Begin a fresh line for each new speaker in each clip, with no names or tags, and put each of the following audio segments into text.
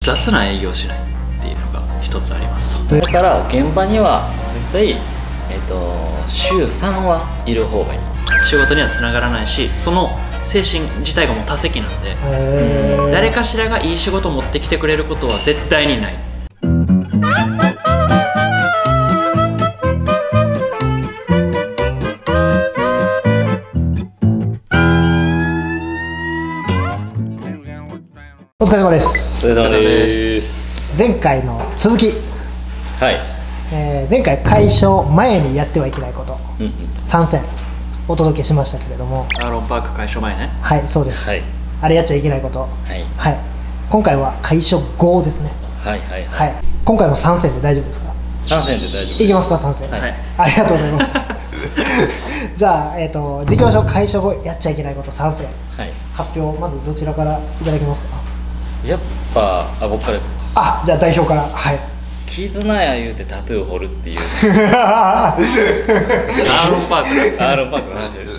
雑な営業しないっていうのが一つありますと。
だから現場には絶対、週3はいる方がいい。
仕事にはつながらないし、その精神自体がもう多責なんで、誰かしらがいい仕事を持ってきてくれることは絶対にない。
お疲れ様です。
お疲れ様です。
前回の続き、
はい、
前回開所前にやってはいけないこと、3選お届けしましたけれども、
アーロンパーク開所前ね。
はい、そうです、はい、あれやっちゃいけないこと、はい、はい、今回は開所後ですね。
はいはい
はい、今回も3選で大丈夫ですか？
3選で大丈夫。
いきますか？3選、はい、ありがとうございますじゃあ、事業所開所後やっちゃいけないこと3選、はい、発表、まずどちらからいただけますか？
やっぱ僕から。
あ、じゃあ代表から。はい。
絆や言うてタトゥー彫るっていう
アーロンパーク
アーロンパークの話です。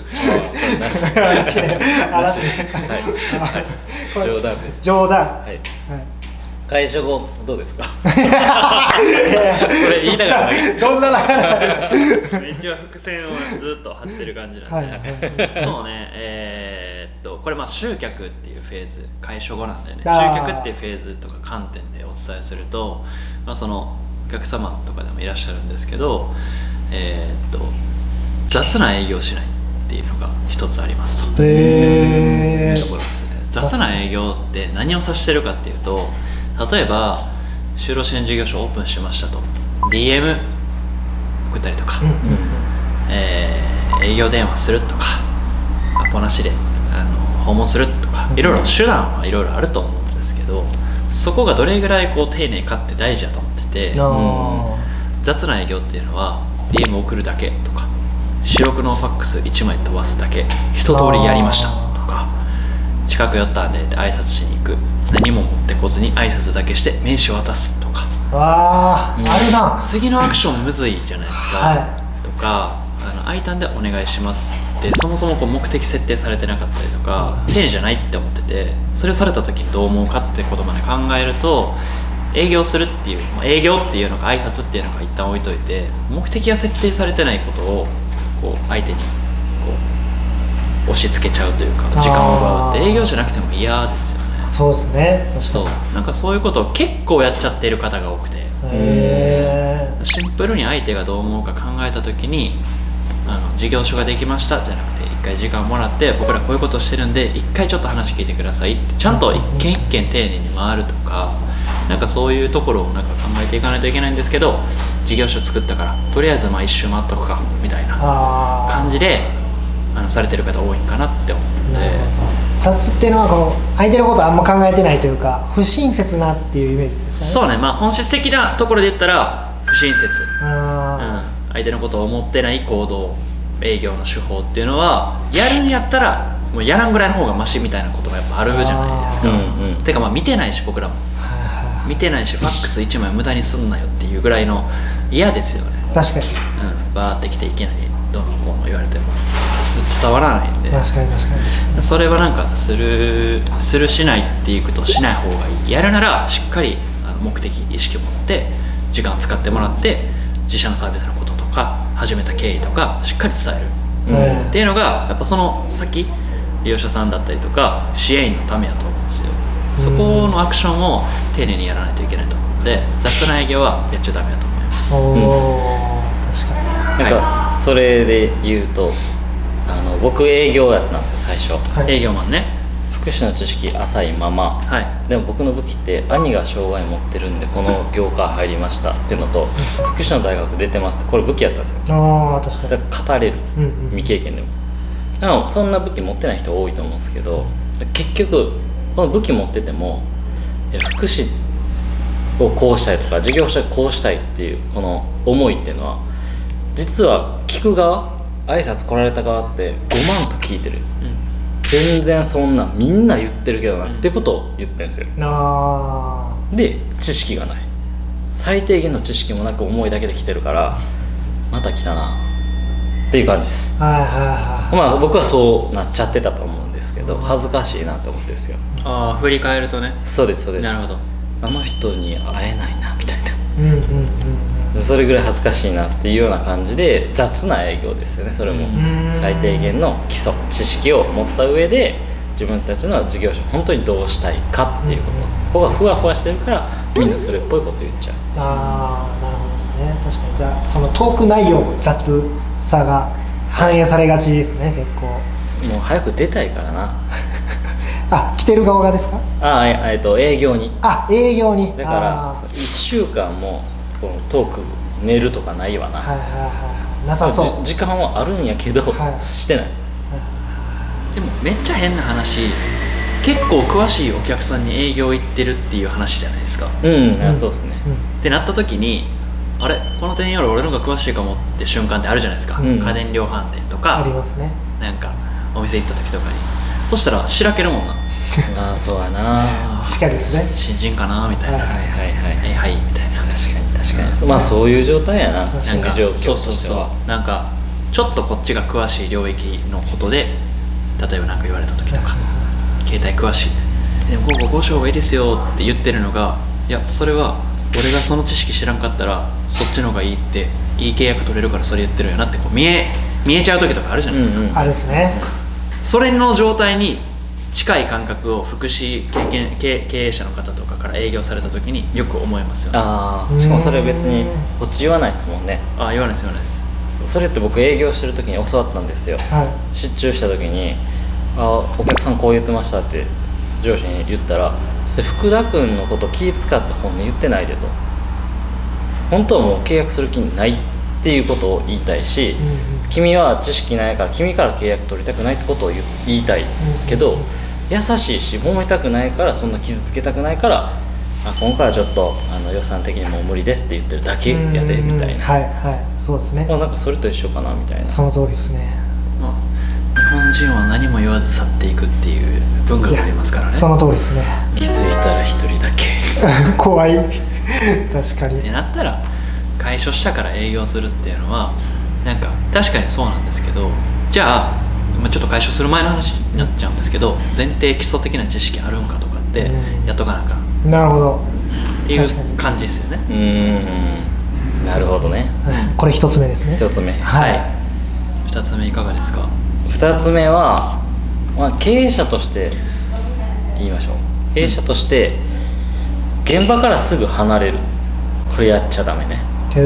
冗談です。
冗談。はい。
開所後どうですか？
これ言いたかった。
どんな
一応伏線をずっと張ってる感じなんで。そうね。これ集客っていうフェーズ、開所後なんでね。集客っていうフェーズとか観点でお伝えすると、そのお客様とかでもいらっしゃるんですけど、雑な営業しないっていうのが一つありますと。いうところですね。雑な営業って何を指してるかっていうと、例えば就労支援事業所オープンしましたと DM 送ったりとか、営業電話するとか、アポなしで訪問するとか、いろいろ手段はいろいろあると思うんですけど、そこがどれぐらい丁寧かって大事だと思ってて、雑な営業っていうのは DM 送るだけとか、白黒のファックス1枚飛ばすだけ、一通りやりましたとか、近く寄ったんでって挨拶しに行く、何も持ってこずに挨拶だけして名刺を渡すとか、
あるな。
次のアクションむずいじゃないですか、はい、とか、空いたんでお願いしますってそもそも目的設定されてなかったりとか、丁寧じゃないって思ってて、それをされた時にどう思うかってことまで考えると、営業するっていう、営業っていうのか挨拶っていうのか一旦置いといて、目的が設定されてないことを相手に押し付けちゃうというか、時間を奪うって営業じゃなくても嫌ですよね。
そうですね。
そう、なんかそういうことを結構やっちゃっている方が多くて、シンプルに相手がどう思うか考えた時に、事業所ができましたじゃなくて、一回時間もらって、僕らこういうことしてるんで一回ちょっと話聞いてくださいってちゃんと一件一件丁寧に回るとか、なんかそういうところをなんか考えていかないといけないんですけど、事業所作ったからとりあえず一周回っとくかみたいな感じでされてる方多いんかなって思って。
雑っていうのは相手のことあんま考えてないというか、不親切なっていうイメージですね。
そうね、本質的なところで言ったら不親切、相手のことを思ってない行動、営業の手法っていうのは、やるんやったらもうやらんぐらいの方がマシみたいなことがやっぱあるじゃないですか。てか見てないし、僕らも見てないし、ファックス1枚無駄にすんなよっていうぐらいの嫌ですよね。
確かに、
バーってきていきなりどうのこうの言われても伝わらないんで。
確かに
それはなんかするしないっていくとしない方がいい。やるならしっかり目的意識を持って時間を使ってもらって、自社のサービスのこととか始めた経緯とかしっかり伝える、っていうのがやっぱその先、利用者さんだったりとか支援員のためやと思うんですよ。そこのアクションを丁寧にやらないといけないと思うので、雑な営業はやっちゃダメだと思います。
確かに。
なんかそれで言うと、僕営業やったんですよ最初、
営業マンね。
福祉の知識浅いまま、でも僕の武器って兄が障害持ってるんでこの業界入りましたっていうのと、福祉の大学出てますって、これ武器やったんですよ。確かに。だから語れる、未経験でも。でもそんな武器持ってない人多いと思うんですけど、結局この武器持ってても、福祉をこうしたいとか事業者こうしたいっていうこの思いっていうのは、実は聞く側、挨拶来られた側って5万と聞いてる、全然そんなみんな言ってるけどなってことを言ってるんですよ。で知識がない、最低限の知識もなく思いだけで来てるから、また来たなっていう感じです。僕はそうなっちゃってたと思うんですけど、恥ずかしいなと思ってですよ。
振り返るとね。
そうですそうです。
なるほど。
あの人に会えないなみたいな、それぐらい恥ずかしいなっていうような感じで、雑な営業ですよね。それも最低限の基礎知識を持った上で自分たちの事業所本当にどうしたいかっていうこと、ここがふわふわしてるからみんなそれっぽいこと言っちゃう。
ああ、なるほどですね。確かに。じゃあそのトーク内容の雑さが反映されがちですね、結構。
もう早く出たいからな。
あ、来てる側がですか？
営業に。
営業に。
だから1週間もこのトーク寝るとかないわな。
なさそう。
時間はあるんやけど、してない。
でもめっちゃ変な話、結構詳しいお客さんに営業行ってるっていう話じゃないですか。
そうですね。
ってなった時に、あれこの店より俺の方が詳しいかもって瞬間ってあるじゃないですか。家電量販店とか
ありますね。
なんかお店行った時とかに、そしたらしらけるもんな。
そうやな。
確かにですね。
新人かなみたいな。はいみたいな。
確かに。まあそういう状態やな。なんか状況としては。
なんかちょっとこっちが詳しい領域のことで、例えば何か言われた時とか、携帯詳しい、でもここ5章がいいですよって言ってるのが、いやそれは俺がその知識知らんかったらそっちの方がいいって、いい契約取れるからそれ言ってるよなってこう見えちゃう時とかあるじゃないですか。
あるですね。
それの状態に近い感覚を福祉経営者の方とかから営業された時によく思いますよね。
しかもそれ別にこっち言わないですもんね。
言わないです
それって僕営業してる時に教わったんですよ。出張した時にお客さんこう言ってましたって上司に言ったら、福田君のこと気使って本音言ってないでと、本当はもう契約する気ないっていうことを言いたいし、君は知識ないから君から契約取りたくないってことを言いたいけど、優しいし揉めたくないから、そんな傷つけたくないから、今回はちょっと予算的にもう無理ですって言ってるだけやでみたいな。
そうですね。
なんかそれと一緒かなみたいな。
その通りですね。
日本人は何も言わず去っていくっていう文化がありますからね。
その通りですね。
気づいたら一人だけ
怖い。確かに。
ってなったら解消したから営業するっていうのはなんか確かにそうなんですけど、じゃあちょっと解消する前の話になっちゃうんですけど、前提基礎的な知識あるんかとかってやっとかなあかん。
なるほど。
っていう感じですよね。
なるほどね。
これ一つ目ですね。
一つ目。
二つ目いかがですか？
二つ目は、経営者として言いましょう。経営者として現場からすぐ離れる。これやっちゃダメね。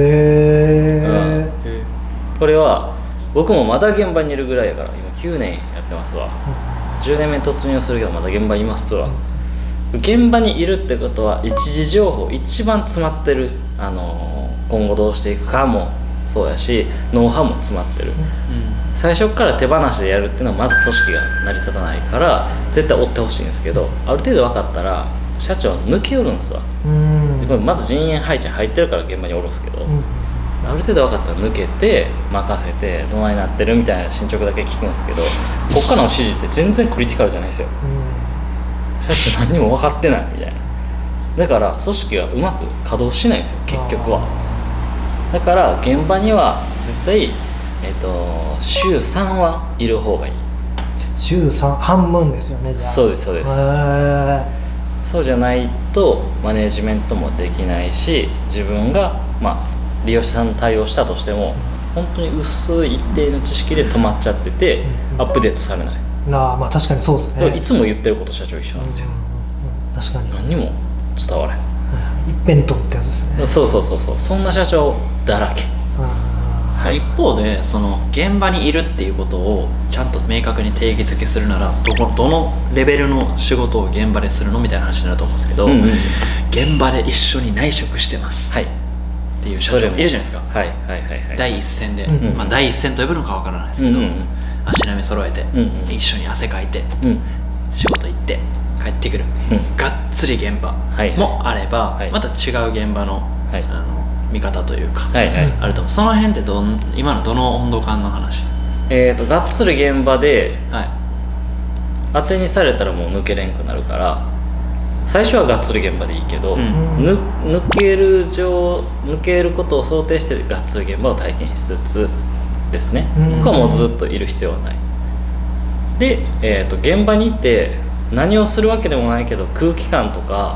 これは僕もまだ現場にいるぐらいやから、今9年やってますわ。10年目突入するけどまだ現場にいますわ。現場にいるってことは一時情報一番詰まってる、今後どうしていくかもそうやし、ノウハウも詰まってる、最初から手放しでやるっていうのはまず組織が成り立たないから絶対追ってほしいんですけど、ある程度分かったら社長抜け寄るんですわ。でこれまず人員配置に入ってるから現場に下ろすけど、ある程度分かったら抜けて任せてどないなってるみたいな進捗だけ聞くんですけど、こっからの指示って全然クリティカルじゃないですよ。社長何にも分かってないみたいな。だから組織がうまく稼働しないんですよ結局は。だから現場には絶対、週3はいる方がいい。
週3半分ですよね。じゃあ
そうですそうです。そうじゃないとマネジメントもできないし、自分が利用者さんの対応したとしても本当に薄い一定の知識で止まっちゃってて、アップデートされない。
確かにそうですね。
いつも言ってること社長一緒なんですよ。
確かに
何にも伝わらない。
一辺倒ってやつですね。
そうそんな社長だらけ。
一方でその現場にいるっていうことをちゃんと明確に定義づけするなら、どのレベルの仕事を現場でするのみたいな話になると思うんですけど、現場で一緒に内職してます、っていう社長いるじゃないですか。第一線で、第一線と呼ぶのかわからないですけど、足並み揃えて、一緒に汗かいて、仕事行って帰ってくる、がっつり現場もあれば、また違う現場の、見方というか、あると思う。その辺って今のどの温度感の話？
がっつり現場で、当てにされたらもう抜けれんくなるから、最初はがっつり現場でいいけど、抜けることを想定してがっつり現場を体験しつつですね。僕はもうずっといる必要はない。で、現場に行って何をするわけでもないけど空気感とか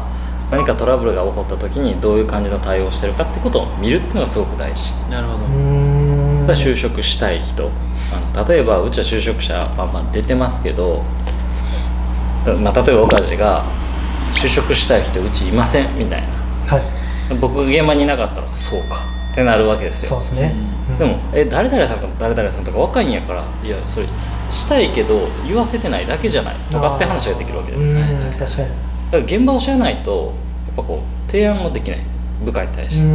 何かトラブルが起こった時にどういう感じの対応をしてるかってことを見るっていうのがすごく大事。
なるほど。
就職したい人、例えばうちは就職者バンバン出てますけど、例えば岡地が就職したい人うちいませんみたいな、はい、僕が現場にいなかったらそうかってなるわけですよ。
そうですね、
でも誰々さんか誰々さんとか若いんやから、いやそれしたいけど言わせてないだけじゃないとかって話ができるわけですね。
確かに。
だから現場を知らないとやっぱこう提案もできない、部下に対して。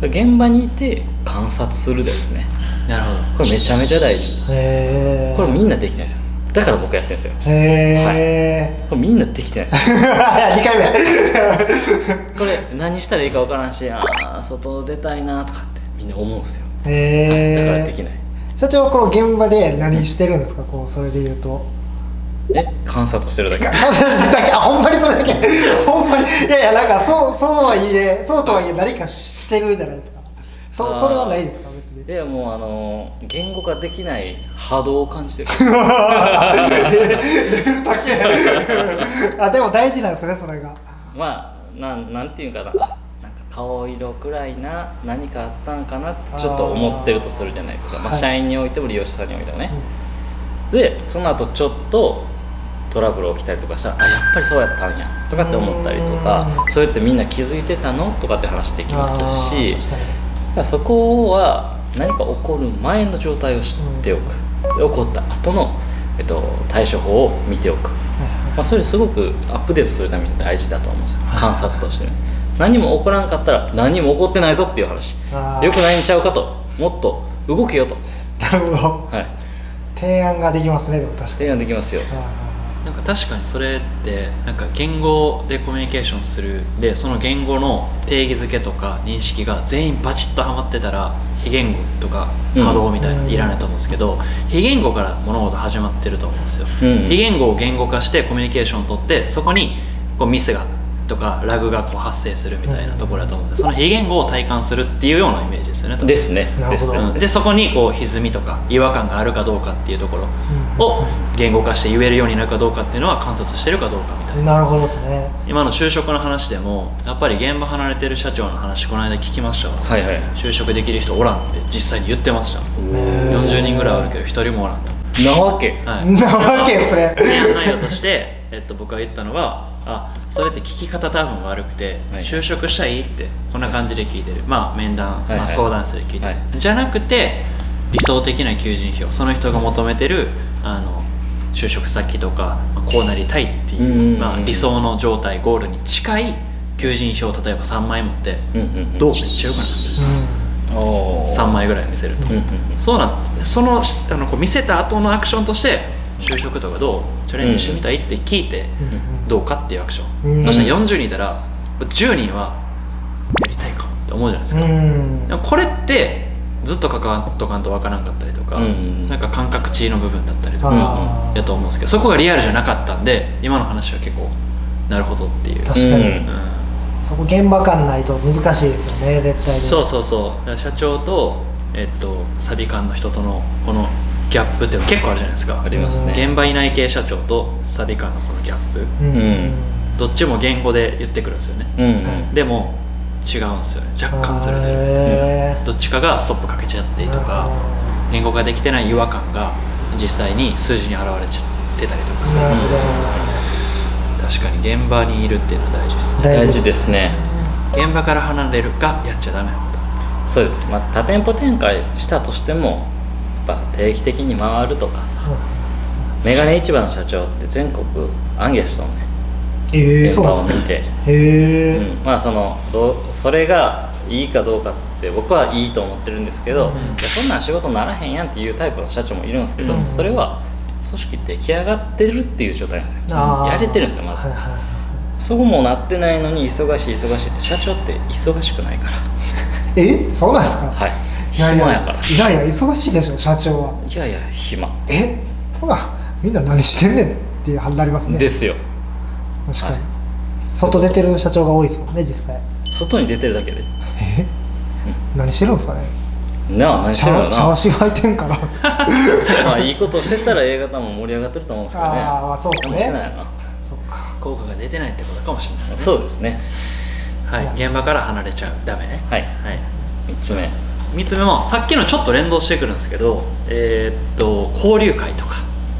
現場にいて観察するですね。
なるほど。
これめちゃめちゃ大事。これみんなできてないんですよ。だから僕やってるんですよ。はい、これみんなできてないです。
2回目
これ何したらいいか分からんし、外出たいなとかってみんな思うんですよ。だからできない。
社長はこの現場で何してるんですか？こうそれで言うと
観察してるだけ。
観察してるだけ。ほんまにそれだけ。ほんまに。いやなんかそうとはいえ何かしてるじゃないですか。それはないですか？別に。
いやもう言語化できない波動を感じてる。
レベル高い。でも大事なんですね、それが。
まあなんていうかな、なんか顔色くらいな、何かあったんかなってちょっと思ってるとするじゃないですか。社員においても利用者さんにおいてもね。でその後ちょっとトラブル起きたりとかしたら、やっぱりそうやったんやとかって思ったりとか、そうやってみんな気づいてたのとかって話できますし、そこは何か起こる前の状態を知っておく、起こった後の、対処法を見ておく、それすごくアップデートするために大事だと思うんですよ、観察としてね。何も起こらんかったら何も起こってないぞっていう話、よくないんちゃうかと、もっと動けよと。
なるほど、はい、提案ができますね。でも確かに
提案できますよ。
なんか確かにそれってなんか言語でコミュニケーションするで、その言語の定義づけとか認識が全員バチッとはまってたら非言語とか波動みたいなのいらないと思うんですけど、非言語から物事始まってると思うんですよ。非言語を言語化してコミュニケーションをとって、そこにこうミスがとかラグがこう発生するみたいなところだと思うんで、その非言語を体感するっていうようなイメージですよね。
ですね。
でそこにこう歪みとか違和感があるかどうかっていうところを言語化して言えるようになるかどうかっていうのは観察してるかどうかみたいな。
なるほどですね。
今の就職の話でもやっぱり現場離れてる社長の話この間聞きましたわ。
はいはい。
就職できる人おらんって実際に言ってました。40人ぐらいあるけど1人もおらんと。
なわけ、
はい、なわけですね。
提案内容として、僕が言ったのは、それって聞き方多分悪くて、はい、就職したいってこんな感じで聞いてる、面談、相談室で聞いてる、じゃなくて理想的な求人票、その人が求めてる就職先とかこうなりたいっていう、理想の状態ゴールに近い求人票を例えば3枚持って、どうめっちゃよくない？3枚ぐらい見せると、そうなんそのこう見せた後のアクションとして就職とかどうチャレンジしてみたいって聞いてどうかっていうアクション、そしたら40人いたら10人はやりたいかもって思うじゃないですか。でもこれってずっと関わっとかんと分からんかったりとか、なんか感覚値の部分だったりとかやと思うんですけど、そこがリアルじゃなかったんで今の話は結構なるほどっていう。
確かに、そこ現場感ないと難しいですよね、絶対に。
そう社長と、サビ館の人とのこのギャップっていうの結構あるじゃないですか。
ありますね。
現場いない系社長とサビ館のこのギャップ、どっちも言語で言ってくるんですよね、でも違うんですよね、若干ずれてる、どっちかがストップかけちゃってとか、言語化できてない違和感が実際に数字に現れちゃってたりとかする。確かに現場にいるっていうのは大事ですね。
大事ですね。
現場から離れるがやっちゃダメなこと。
そうです。多店舗展開したとしてもやっぱ定期的に回るとかさ、メガネ市場の社長って全国暗記しとんね、現場を見て。それがいいかどうかって僕はいいと思ってるんですけど、そんなん仕事ならへんやんっていうタイプの社長もいるんですけど、それは組織出来上がってるっていう状態なんですよ。やれてるんですよまず。そうもなってないのに忙しいって社長って忙しくないから。
そうなんですか？
はい。暇やから。
いや忙しいでしょ社長は。
いや暇。
ほらみんな何してんねんってなりますね。
ですよ。
確かに、外出てる社長が多いですもんね実際。
外に出てるだけで。
何してるんですかね。
何してるのかな。
シャワシワいてんから
いいことしてたら A 型も盛り上がってると思うんですけどね。
そうですね。
してないな。
そっか。
効果が出てないってことかもしれないですね。
そうですね。
はい、現場から離れちゃう、ダメね。
はい、3つ目
もさっきのちょっと連動してくるんですけど、交流会とか、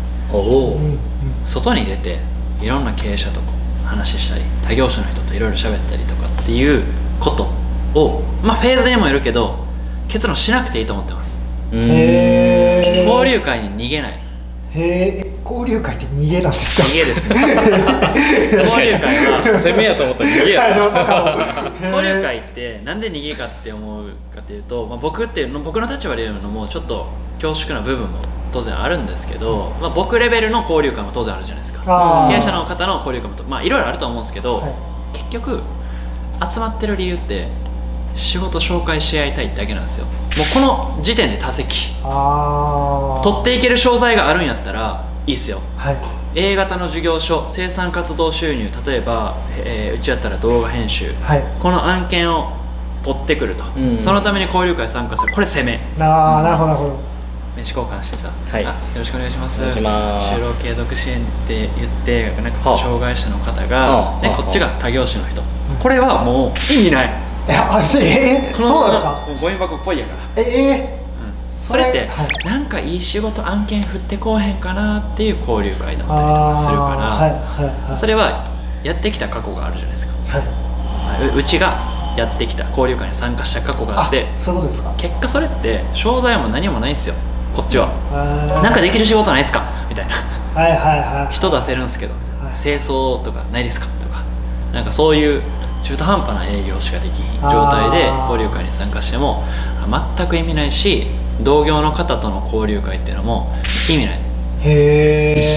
外に出ていろんな経営者と話したり、他業種の人といろいろ喋ったりとかっていうことを、フェーズにもよるけど結論しなくていいと思ってます。交流会に逃げない。
交流会って逃げなんですか？
逃げですね。交流会は
攻めやと思ったら逃げや。
交流会ってなんで逃げかって思うかというと、僕の立場で言うのもちょっと恐縮な部分も当然あるんですけど、僕レベルの交流会も当然あるじゃないですか。経営者の方の交流会もいろいろあると思うんですけど、結局集まってる理由って仕事紹介し合いたいだけなんですよ。もうこの時点で多席取っていける商材があるんやったらいいっすよ。A 型の事業所、生産活動収入、例えば、うちやったら動画編集、この案件を取ってくると、そのために交流会参加する、これ攻め。
なるほどなるほど。
名刺交換してさ、
よ
ろしくお願いします、
就
労継続支援って言ってなんか障害者の方が、こっちが他業種の人、これはもう意味ない。
そうなんですか？
ゴミ箱っぽいやから。それってなんかいい仕事案件振ってこうへんかなっていう交流会だったりとかするから、それはやってきた過去があるじゃないですか。うちがやってきた交流会に参加した過去があって、
そういうことですか？
結果それって商材も何もないんですよ。こっちはなんかできる仕事ないですかみたいな、人出せるんですけど清掃とかないですかとか、なんかそういう中途半端な営業しかできひん状態で交流会に参加しても全く意味ないし、同業の方との交流会っていうのも意味ない。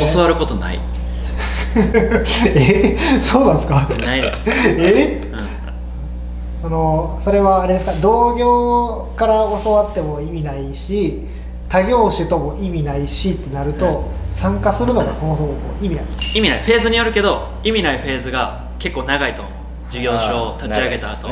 教わることない。
そうなんですか？
ないです。
それはあれですか、同業から教わっても意味ないし他業種とも意味ないしってなると、参加するのがそもそも意味ない。
意味ない。フェーズによるけど意味ないフェーズが結構長いと思う。事業所を立ち上げた後、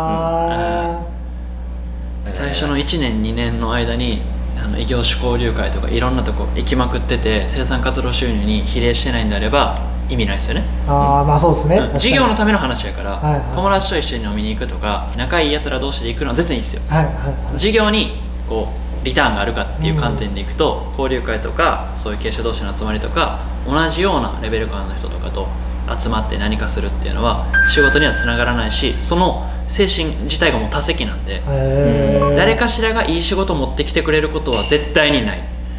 最初の1年2年の間に異業種交流会とかいろんなとこ行きまくってて生産活動収入に比例してないんであれば意味ないですよね。
そうですね。
事業のための話やから、友達と一緒に飲みに行くとか仲いいやつら同士で行くのは全然いいですよ。事業にこうリターンがあるかっていう観点でいくと、交流会とかそういう経営者同士の集まりとか同じようなレベル感の人とかと集まって何かするっていうのは仕事にはつながらないし、その精神自体がもう多責なんで、誰かしらがいい仕事を持ってきてくれることは絶対にない。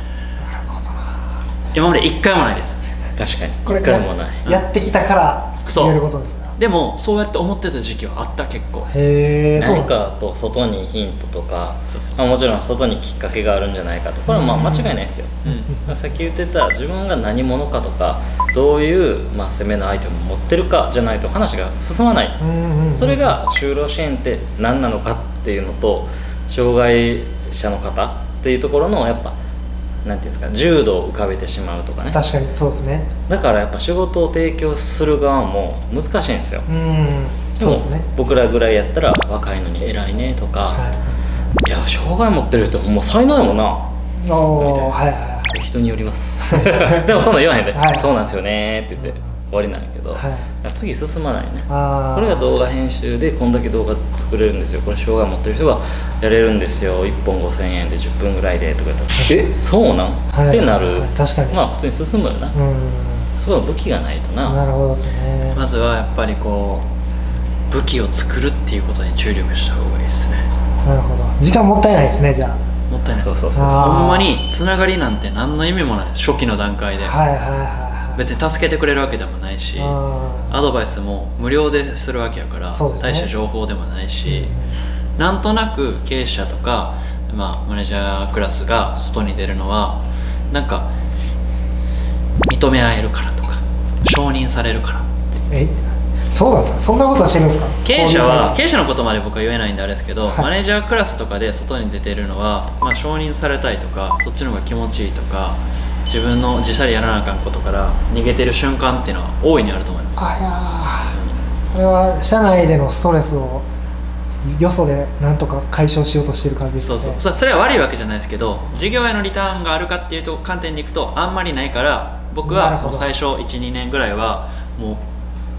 今まで一回もないです。
確かに
これ
一回もない。
やってきたから言えることですか？
でもそうやって思ってた時期はあった。結構
何かこう外にヒントとか、もちろん外にきっかけがあるんじゃないかと、これは間違いないですよ。さっき言ってた自分が何者かとかどういう攻めのアイテムを持ってるかじゃないと話が進まない。それが就労支援って何なのかっていうのと、障害者の方っていうところのやっぱなんていうんですか、重度を浮かべてしまうとかね。
確かにそうですね。
だからやっぱ仕事を提供する側も難しいんですよ。
そうですね。
僕らぐらいやったら若いのに偉いねとか、いや障害持ってる人もう才能やもんなみたいな。人によりますでもそんな言わへんで、そうなんですよねって言って終わりなんやけど、次進まないね。これが動画編集でこんだけ動画作れるんですよ、これ障害持ってる人がやれるんですよ、1本5000円で10分ぐらいでとか言ったらそうなんってなる。
確かに
普通に進むよな。そこは武器がないとな。
なるほどですね。
まずはやっぱりこう武器を作るっていうことに注力した方がいいですね。
なるほど。時間もったいないですね。じゃあ
もったいない。ほんまにつながりなんて何の意味もない。初期の段階で別に助けてくれるわけでもないし、アドバイスも無料でするわけやから、大した情報でもないし、なんとなく経営者とか、マネージャークラスが外に出るのはなんか認め合えるからとか承認されるから。
そうなんですか？そんなことしてるんですか？
経営者のことまで僕は言えないんであれですけど、マネージャークラスとかで外に出てるのは、承認されたいとかそっちの方が気持ちいいとか、自分の自社でやらなあかんことから逃げてる瞬間っていうのは大いにあると思います。
これは社内でのストレスをよそでなんとか解消しようとしてる感じですね。
それは悪いわけじゃないですけど、事業へのリターンがあるかっていうと観点でいくとあんまりないから、僕はもう最初 1,2 年ぐらいはもう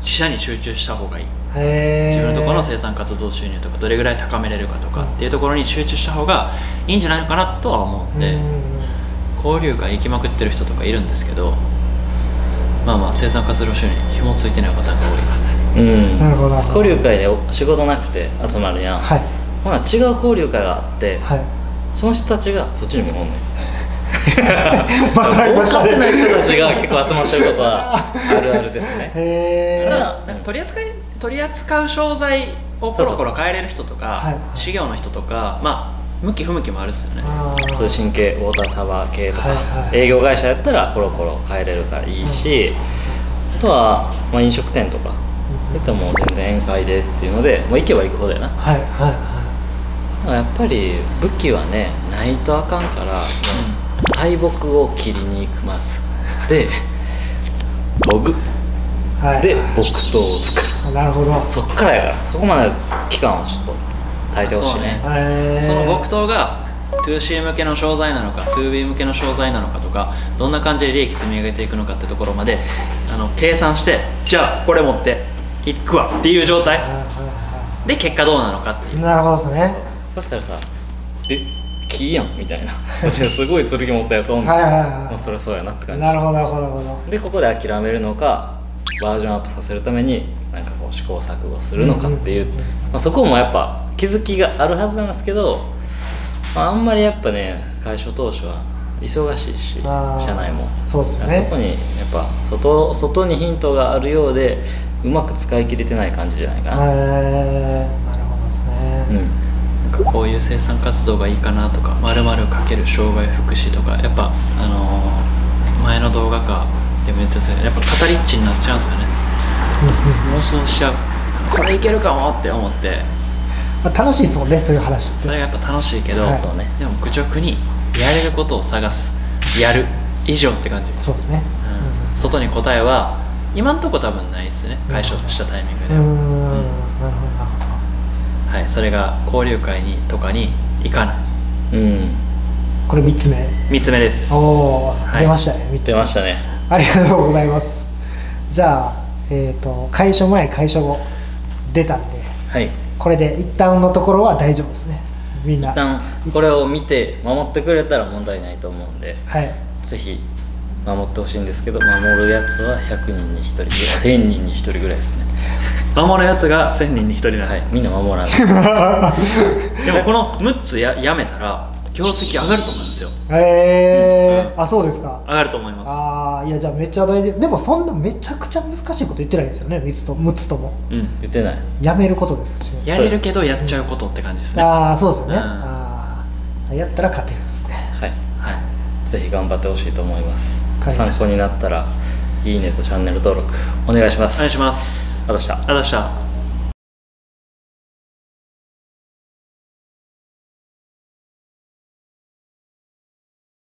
自社に集中した方がいい。自分のところの生産活動収入とかどれぐらい高めれるかとかっていうところに集中した方がいいんじゃないのかなとは思うんで、交流会行きまくってる人とかいるんですけど、まあまあ生産活動収入に紐ついてないパターンが多い。
なるほど。
交流会で仕事なくて集まるやん、はい、ほな違う交流会があって、はい、その人たちがそっちにもおんねん
また
分かってない人たちが結構集まってることはあるあるですね。
だからなんか取り扱う商材をコロコロ変えれる人とか、事業の人とか、まあ向き不向きもあるっすよね。
通信系、ウォーターサーバー系とか、営業会社やったらコロコロ変えれるからいいし、あとはまあ飲食店とかそういったらもう全然宴会でっていうので、もう行けば行くほどやな。やっぱり武器はねないとあかんから、大木を切りに行きますで研ぐ、で木刀を作る。
なるほど。
そっからやから、そこまで期間をちょっと耐えてほしいね。
その木刀が 2C 向けの商材なのか 2B 向けの商材なのかとか、どんな感じで利益積み上げていくのかってところまで計算して、じゃあこれ持っていくわっていう状態で結果どうなのかっていう。
なるほどですね。
そしたらさ、木やんみたいなすごい剣持ったやつおんの、それそうやなって感じ。
なるほどなるほど。
でここで諦めるのかバージョンアップさせるためになんかこう試行錯誤するのかっていう、そこもやっぱ気づきがあるはずなんですけど、あんまりやっぱね会社当初は忙しいし、社内も
そうですね。
そこにやっぱ外にヒントがあるようでうまく使い切れてない感じじゃないかな。
なるほどですね。
なんかこういう生産活動がいいかなとか、〇〇かける障害福祉とか、やっぱ前の動画かでも言ったんですけど、やっぱ語りっちになっちゃうんですよね。妄想しちゃう。これいけるかもって思って。
楽しいですもんね、そういう話って。
それがやっぱ楽しいけど、そうね、でも愚直にやれることを探す、やる以上って感じ。
そうですね。
外に答えは今んとこ多分ないですね、解消したタイミングでは。なるほどなるほど。はい、それが交流会にとかに行かない。
これ3つ目。
3つ目です。
おお、出ましたね。
出ましたね。
ありがとうございます。じゃあ開所前開所後出たんで、これで一旦のところは大丈夫ですね。みんな
一旦これを見て守ってくれたら問題ないと思うんで、ぜひ守ってほしいんですけど、守るやつは100人に1人ぐらい、1000人に1人ぐらいですね。
守るやつが1000人に1人なの。
みんな守らない
でもこの6つやめたら業績上がると思うんですよ。
あ、そうですか。
上がると思います。
いや、じゃあめっちゃ大事。でもそんなめちゃくちゃ難しいこと言ってないですよね、6つとも。
言ってない。
やめることですし、
やれるけどやっちゃうことって感じですね。
そうですよね。やったら勝てるんですね。
ぜひ頑張ってほしいと思います。参考になったらいいねとチャンネル登録お願いします。
お願いします。
ありがとうございました。